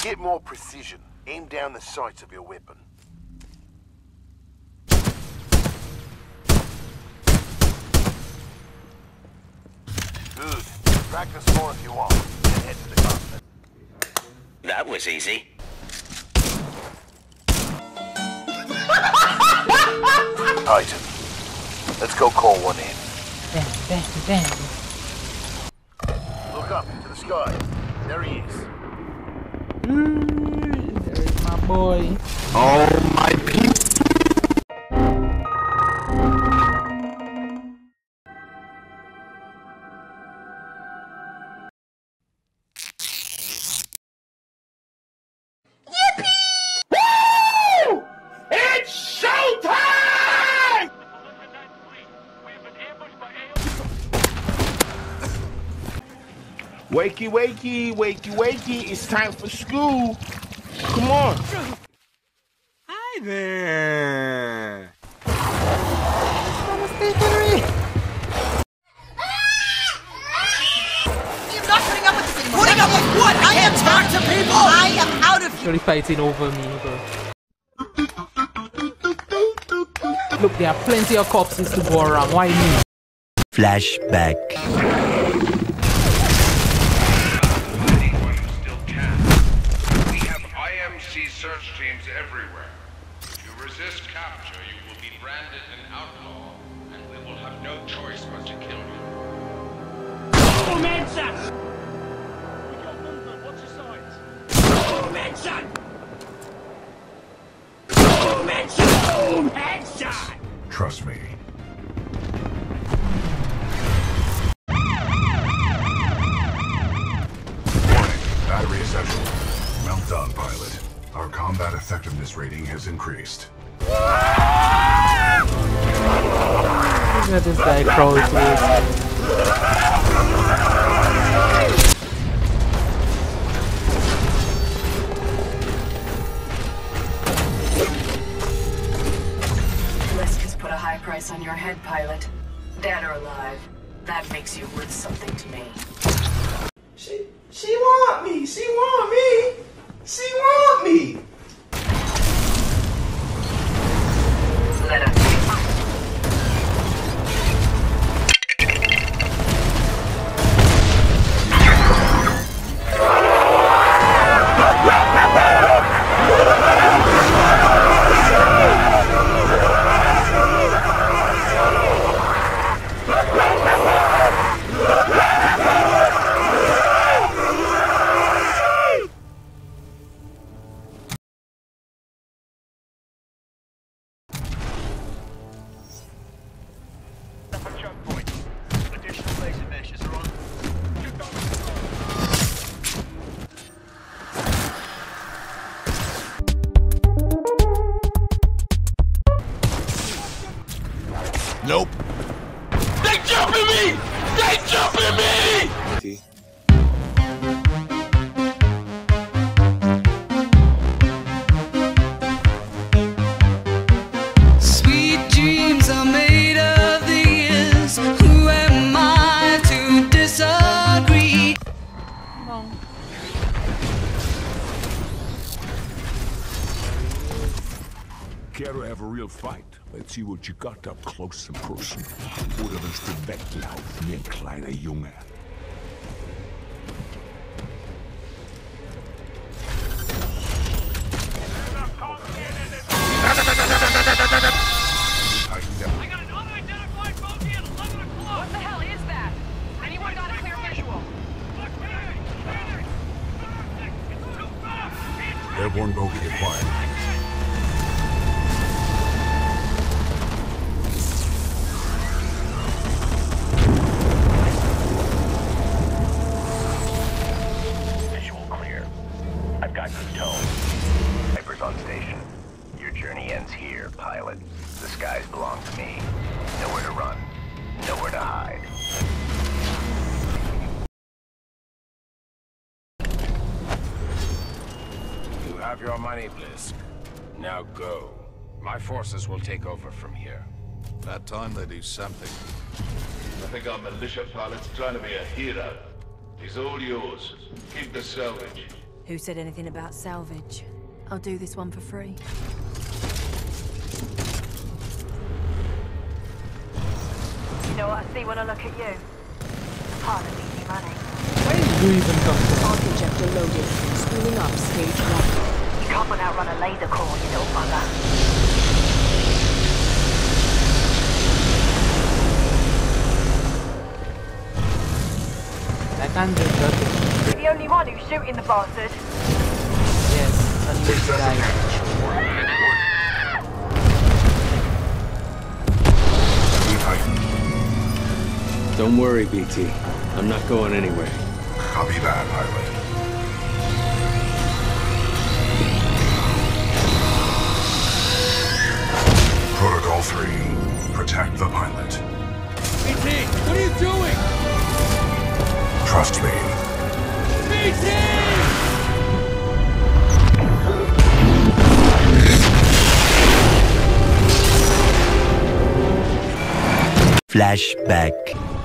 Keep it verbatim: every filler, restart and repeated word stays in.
get more precision, aim down the sights of your weapon. Good. Practice more if you want, and head to the continent. That was easy. Titan, let's go call one in. Bang, bang, bang. Look up into the sky. There he is. Mm, there is my boy. Oh my people. Wakey, wakey, wakey, wakey, it's time for school. Come on. Hi there. Namaste, Henry. You're not putting up with this anymore. Putting up with what? I am talk to people. I am out of here. You're fighting over me, bro. Look, there are plenty of corpses to go around. Why me? Flashback. Search teams everywhere. If you resist capture, you will be branded an outlaw, and we will have no choice but to kill you. Oh, Manson! We got movement. What's your size? Oh, Manson! Oh, Manson! Oh, headshot! Trust me. Warning. Battery essential. Well done, pilot. Our combat effectiveness rating has increased. Look at this guy crawl through. Lisk has put a high price on your head, pilot. Dead or alive. That makes you worth something to me. She, she want me. She want me. She want me! Let us Nope. They jumping me! They jumping me! Sweet dreams are made of these. Who am I to disagree? No. Care to have a real fight? Let's see what you got up close and personal. Oder willst du weglaufen wie ein kleiner Junge? I got an unidentified bogey at eleven o'clock. What the hell is that? Anyone got a clear visual? Airborne bogey acquired. Visual clear. I've got good tone. Viper's on station. Your journey ends here, pilot. The skies belong to me. Nowhere to run. Nowhere to hide. You have your money, Blisk. Now go. My forces will take over from here. That time they do something. I think our militia pilot's trying to be a hero. He's all yours. Keep the salvage. Who said anything about salvage? I'll do this one for free. You know what I see when I look at you? Part of easy money. Where did you even come from? Arc injector loaded. Spooling up stage one. You can't outrun a laser core, you little bugger. I can't do that. You're the only one who's shooting the bastard. Yes, unleash the guy. Don't worry, B T. I'm not going anywhere. Copy that, pilot. Protocol three. Protect the pilot. B T, what are you doing? Trust me. B T! Flashback.